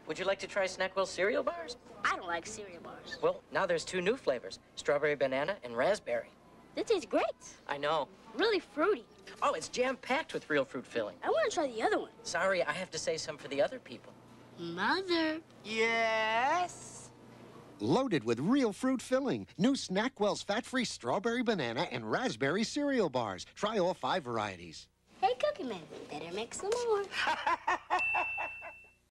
Would you like to try Snackwells cereal bars? I don't like cereal bars. Well, now there's 2 new flavors, strawberry banana and raspberry. That tastes great. I know. Really fruity. Oh, it's jam-packed with real fruit filling. I want to try the other one. Sorry, I have to say some for the other people. Mother. Yes? Loaded with real fruit filling. New Snackwells fat-free strawberry banana and raspberry cereal bars. Try all 5 varieties. Hey, Cookie Man, better make some more.